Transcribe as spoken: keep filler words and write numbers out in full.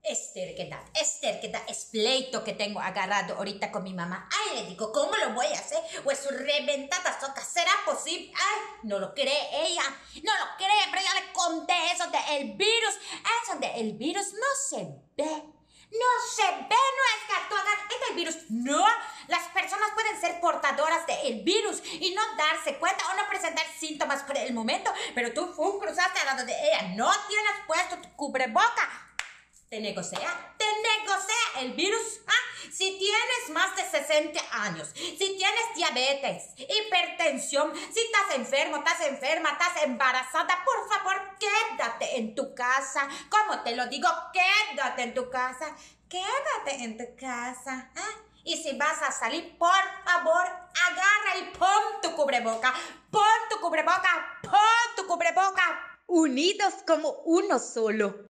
Esther, ¿qué tal? Esther, ¿qué tal? Es pleito que tengo agarrado ahorita con mi mamá. Ay, le digo, ¿cómo lo voy a hacer? Pues su reventada soca, ¿será posible? Ay, no lo cree ella. No lo cree, pero ya le conté eso del virus. Eso del virus no se ve. No se ve, no es que tú agarras este virus. No, las personas pueden ser portadoras del virus y no darse cuenta o no presentar síntomas por el momento. Pero tú, fu, cruzaste al lado de ella. No tienes puesto tu cubreboca. Te negocia, te negocia el virus. ¿Ah? Si tienes más de sesenta años, si tienes diabetes, hipertensión, si estás enfermo, estás enferma, estás embarazada, por favor, quédate en tu casa. ¿Cómo te lo digo? Quédate en tu casa. Quédate en tu casa. ¿Ah? Y si vas a salir, por favor, agarra y pon tu cubreboca. Pon tu cubreboca, pon tu cubreboca. Unidos como uno solo.